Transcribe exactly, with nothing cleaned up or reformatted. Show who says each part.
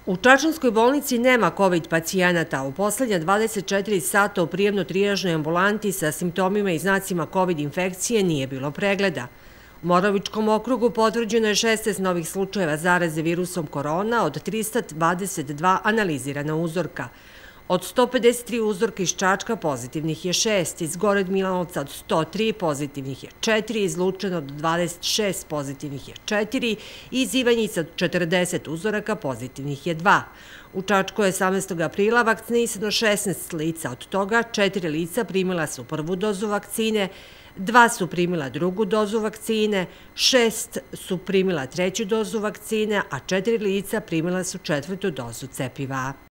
Speaker 1: U Čačanskoj bolnici nema kovid pacijenata. U poslednja dvadeset četiri sata u prijemno-trijažnoj ambulanti sa simptomima i znacima kovid infekcije nije bilo pregleda. U Moravičkom okrugu potvrđeno je šesnaest novih slučajeva zaraze virusom korona od trista dvadeset dva analizirana uzorka. Od sto pedeset tri uzorka iz Čačka pozitivnih je šest, iz Gornjeg Milanovca od sto tri pozitivnih je četiri, iz Lučana od dvadeset šest pozitivnih je četiri i iz Ivanjica od četrdeset uzoraka pozitivnih je dva. U Čačku je osamnaestog aprila vakcinisano šesnaest lica, od toga četiri lica primila su prvu dozu vakcine, dva su primila drugu dozu vakcine, šest su primila treću dozu vakcine, a četiri lica primila su četvrtu dozu cepiva.